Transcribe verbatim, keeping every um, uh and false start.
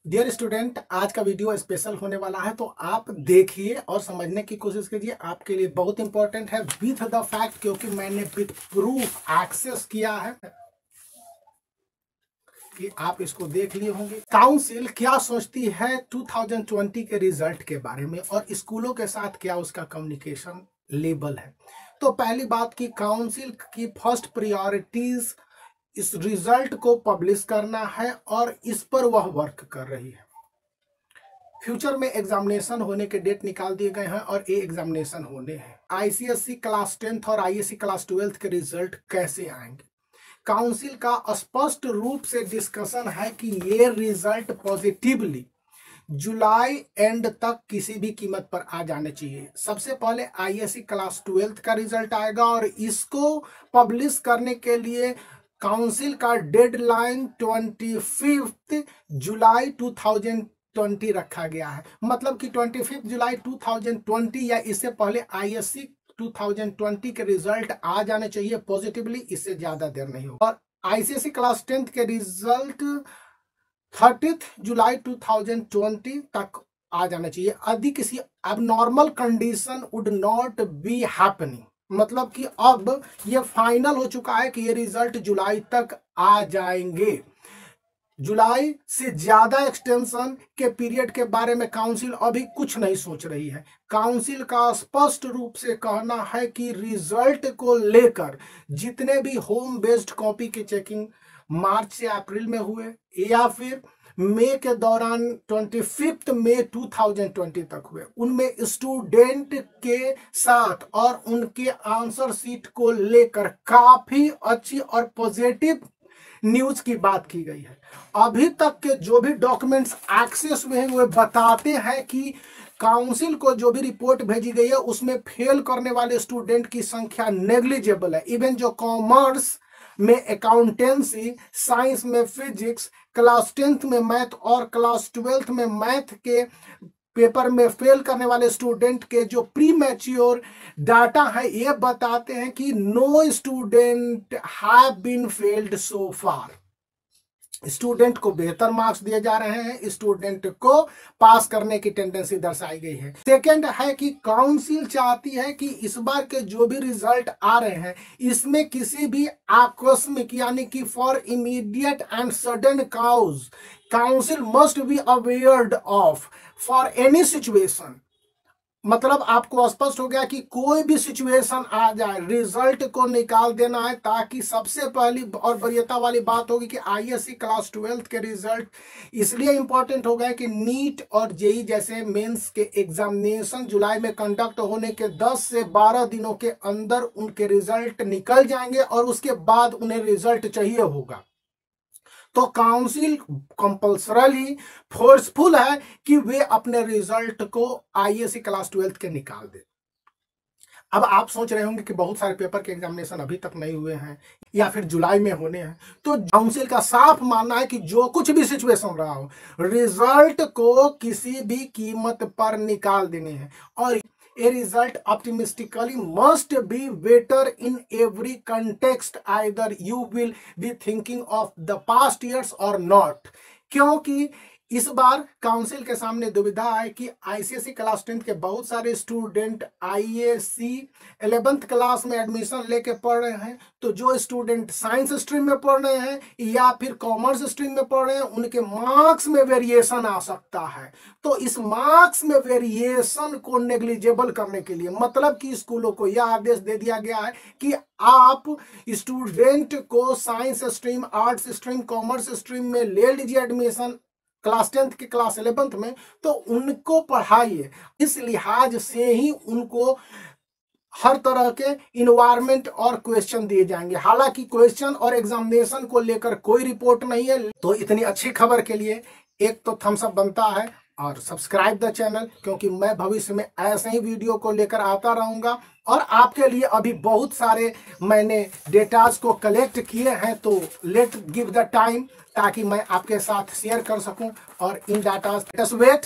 Dear student, आज का video special होने वाला है, तो आप देखिए और समझने की कोशिश कीजिए। आपके लिए बहुत इंपॉर्टेंट है विथ द फैक्ट, क्योंकि मैंने विथ प्रूफ एक्सेस किया है कि आप इसको देख लिए होंगे। काउंसिल क्या सोचती है दो हज़ार बीस के रिजल्ट के बारे में और स्कूलों के साथ क्या उसका कम्युनिकेशन लेवल है। तो पहली बात की काउंसिल की फर्स्ट प्रायोरिटीज इस रिजल्ट को पब्लिश करना है और इस पर वह वर्क कर रही है। फ्यूचर में एग्जामिनेशन होने के डेट निकाल दिए गए हैं और ये एग्जामिनेशन होने हैं। आईसीएसई क्लास टेंथ और आईएससी क्लास ट्वेल्थ के रिजल्ट कैसे आएंगे, काउंसिल का स्पष्ट रूप से डिस्कशन है कि ये रिजल्ट पॉजिटिवली जुलाई एंड तक किसी भी कीमत पर आ जाने चाहिए। सबसे पहले आईएससी क्लास ट्वेल्थ का रिजल्ट आएगा और इसको पब्लिश करने के लिए काउंसिल का deadline twenty fifth July two thousand twenty रखा गया है। मतलब कि twenty fifth July two thousand twenty या इससे पहले आईएससी टू थाउजेंड ट्वेंटी के रिजल्ट आ जाने चाहिए पॉजिटिवली, इससे ज्यादा देर नहीं होगा। और आईसीएसई क्लास टेंथ के result thirtieth July two thousand twenty तक आ जाना चाहिए। यदि किसी abnormal condition would not be happening, मतलब कि अब ये फाइनल हो चुका है कि ये रिजल्ट जुलाई तक आ जाएंगे। जुलाई से ज्यादा एक्सटेंशन के पीरियड के बारे में काउंसिल अभी कुछ नहीं सोच रही है। काउंसिल का स्पष्ट रूप से कहना है कि रिजल्ट को लेकर जितने भी होम बेस्ड कॉपी की चेकिंग मार्च से अप्रैल में हुए या फिर मई के दौरान पच्चीस मई दो हज़ार बीस तक हुए, उनमें स्टूडेंट के साथ और उनके आंसर शीट को लेकर काफी अच्छी और पॉजिटिव न्यूज की बात की गई है। अभी तक के जो भी डॉक्यूमेंट्स एक्सेस हुए हैं वे बताते हैं कि काउंसिल को जो भी रिपोर्ट भेजी गई है उसमें फेल करने वाले स्टूडेंट की संख्या नेग्लिजिबल है। इवन जो कॉमर्स में अकाउंटेंसी, साइंस में फिजिक्स, क्लास टेंथ में मैथ और क्लास ट्वेल्थ में मैथ के पेपर में फेल करने वाले स्टूडेंट के जो प्री मैच्योर डाटा है ये बताते हैं कि no student have been failed so far. Student को बेहतर मार्क्स दिए जा रहे हैं, स्टूडेंट को पास करने की टेंडेंसी दर्शाई गई है। सेकंड है कि काउंसिल चाहती है कि इस बार के जो भी रिजल्ट आ रहे हैं इसमें किसी भी आकस्मिक यानी कि for immediate and sudden cause council must be awared of for any situation. मतलब आपको स्पष्ट हो गया कि कोई भी सिचुएशन आ जाए रिजल्ट को निकाल देना है, ताकि सबसे पहली और वरीयता वाली बात होगी कि आईएससी क्लास ट्वेल्थ के रिजल्ट इसलिए इंपॉर्टेंट हो गए कि नीट और जेई जैसे मेंस के एग्जामिनेशन जुलाई में कंडक्ट होने के दस से बारह दिनों के अंदर उनके रिजल्ट निकल जाएंगे और उसके बाद उन्हें रिजल्ट चाहिए होगा। तो काउंसिल कंपल्सरली फोर्सफुल है कि वे अपने रिजल्ट को आईएससी क्लास ट्वेल्थ के निकाल दे। अब आप सोच रहे होंगे कि बहुत सारे पेपर के एग्जामिनेशन अभी तक नहीं हुए हैं या फिर जुलाई में होने हैं, तो काउंसिल का साफ मानना है कि जो कुछ भी सिचुएशन रहा हो रिजल्ट को किसी भी कीमत पर निकाल देने हैं और a result optimistically must be better in every context, either you will be thinking of the past years or not। क्योंकि इस बार काउंसिल के सामने दुविधा है कि आईसीएसई क्लास टेंथ के बहुत सारे स्टूडेंट आईएससी इलेवेंथ क्लास में एडमिशन लेके पढ़ रहे हैं, तो जो स्टूडेंट साइंस स्ट्रीम में पढ़ रहे हैं या फिर कॉमर्स स्ट्रीम में पढ़ रहे हैं उनके मार्क्स में वेरिएशन आ सकता है। तो इस मार्क्स में वेरिएशन को नेग्लिजिबल करने के लिए मतलब कि स्कूलों को यह आदेश दे दिया गया है कि आप स्टूडेंट को science stream, arts stream, commerce stream में ले लीजिए एडमिशन क्लास टेंथ के क्लास इलेवेंथ में, तो उनको पढ़ाइए। इस लिहाज से ही उनको हर तरह के इन्वायरमेंट और क्वेश्चन दिए जाएंगे। हालांकि क्वेश्चन और एग्जामिनेशन को लेकर कोई रिपोर्ट नहीं है। तो इतनी अच्छी खबर के लिए एक तो थम्स अप बनता है और सब्सक्राइब द चैनल, क्योंकि मैं भविष्य में ऐसे ही वीडियो को लेकर आता रहूंगा और आपके लिए अभी बहुत सारे मैंने डेटाज को कलेक्ट किए हैं। तो लेट गिव द टाइम ताकि मैं आपके साथ शेयर कर सकूं और इन डाटा वेट